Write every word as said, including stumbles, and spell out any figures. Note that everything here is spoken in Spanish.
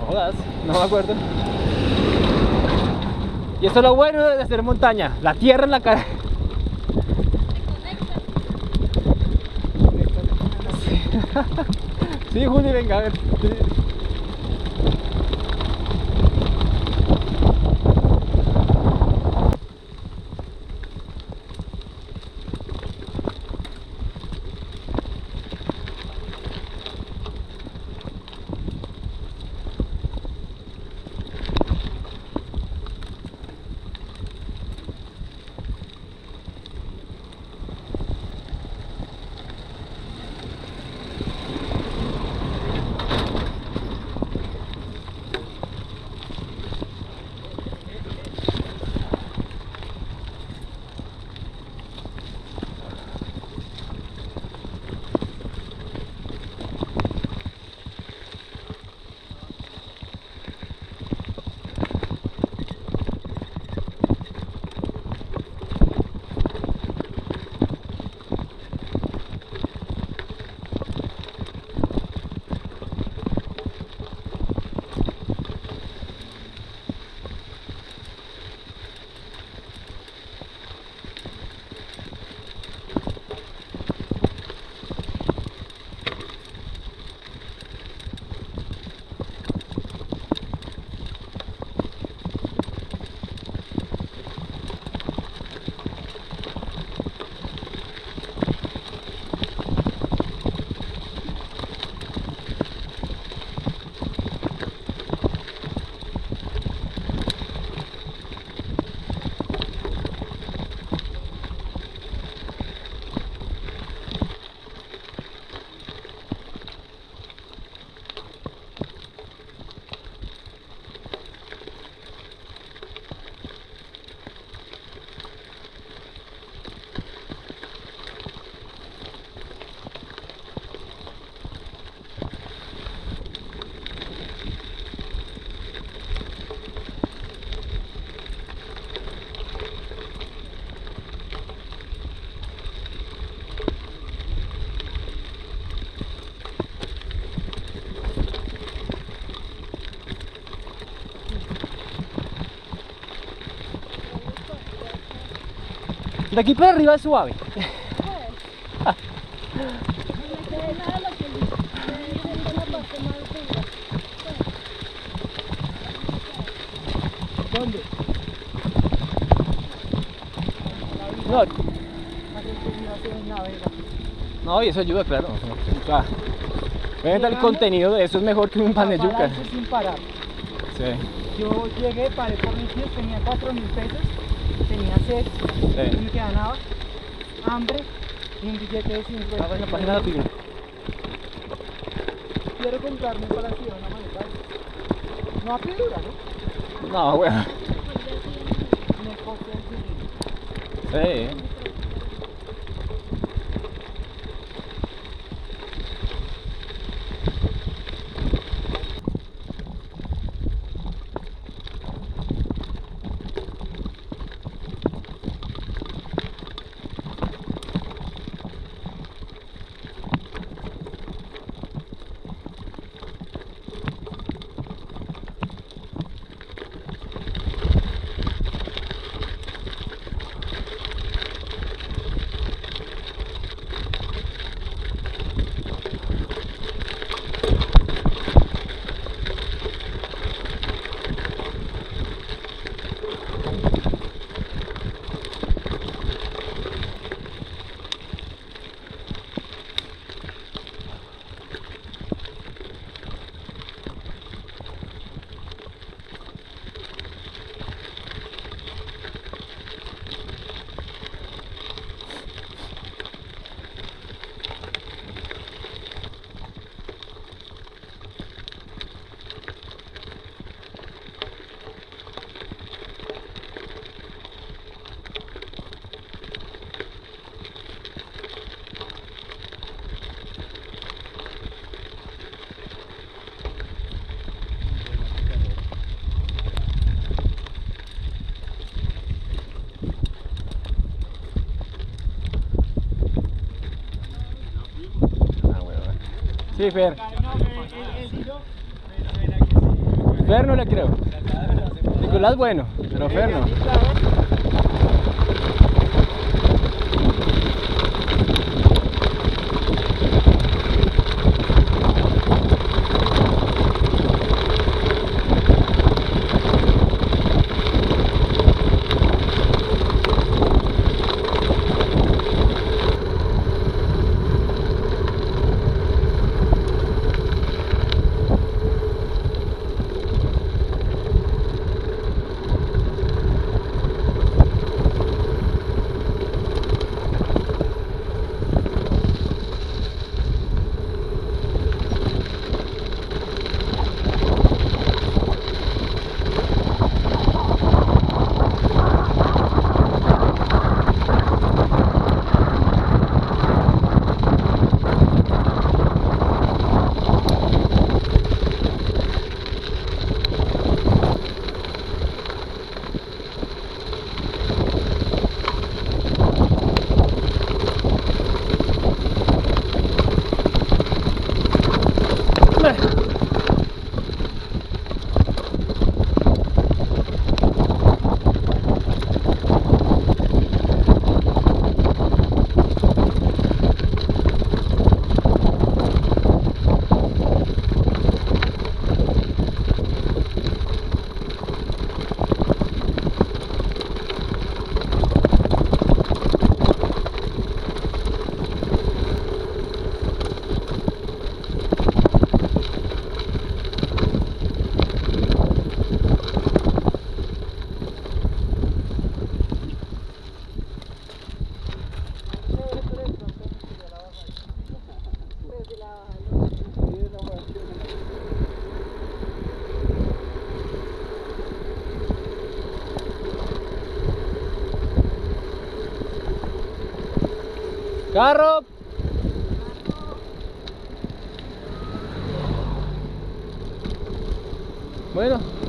jodas, no me acuerdo. Y eso es lo bueno de hacer montaña, la tierra en la cara. Sí, Juli, venga, a ver. De aquí para arriba es suave. ¿Dónde? No. No, y eso ayuda, claro. Obviamente el contenido de eso es mejor que un pan de yuca. Sin parar. Sí. Yo llegué, paré por mis pies, tenía cuatro mil pesos, tenía sed, Sí. y me ganaba hambre y un billete de cincuenta. Estaba en la página de la figura. Quiero comprarme para ciudad una maleta. No a piedra, ¿no? No, weón. Me costó el Sí. Sí, Fer. No, pero él, él, él, él, Fer no le creo. Nicolás bueno, pero Fer no. Carro. Bueno.